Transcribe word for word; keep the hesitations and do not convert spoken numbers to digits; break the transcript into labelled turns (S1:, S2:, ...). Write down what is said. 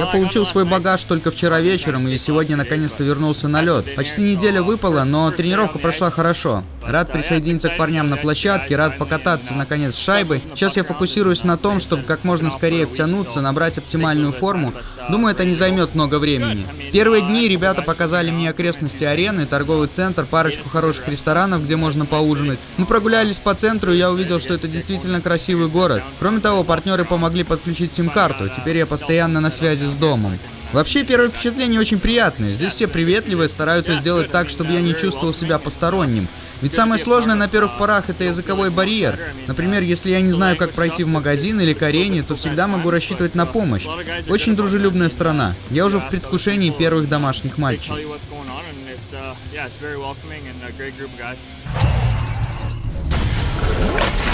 S1: получил свой багаж только вчера вечером и сегодня наконец-то вернулся на лед. Почти неделя выпала, но тренировка прошла хорошо. Рад присоединиться к парням на площадке, рад покататься наконец с шайбой. Сейчас я фокусируюсь на том, чтобы как можно скорее втянуться, набрать оптимальную форму. Думаю, это не займет много времени. Первые дни ребята показали мне окрестности арены, торговый центр, парочку хороших ресторанов, где можно поужинать. Мы прогулялись по центру, и я увидел, что это действительно красивый город. Кроме того, партнеры помогли подключить сим-карту. Теперь я постоянно на связи с домом. Вообще, первое впечатление очень приятное. Здесь все приветливые, стараются сделать так, чтобы я не чувствовал себя посторонним. Ведь самое сложное на первых порах — это языковой барьер. Например, если я не знаю, как пройти в магазин или к арене, то всегда могу рассчитывать на помощь. Очень дружелюбная страна. Я уже в предвкушении первых домашних матчей.
S2: Yeah,